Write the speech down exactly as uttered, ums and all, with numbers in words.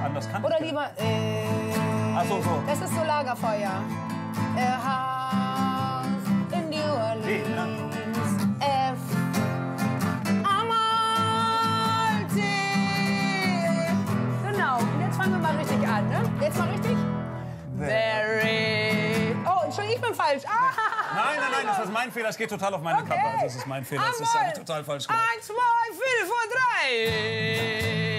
anders kann Oder ich. lieber, äh, Ach so, so. das ist so Lagerfeuer. A house in New Orleans. D, ne? F. Amalti. Genau, und jetzt fangen wir mal richtig an, ne? Jetzt mal richtig? Very. Oh, Entschuldigung, ich bin falsch. Ah, Nein, nein, nein, das ist mein Fehler. Es geht total auf meine Okay. Kappe. Also, das ist mein Fehler. Das ist Einmal. einfach total falsch gemacht. Eins, zwei, vier, vor drei.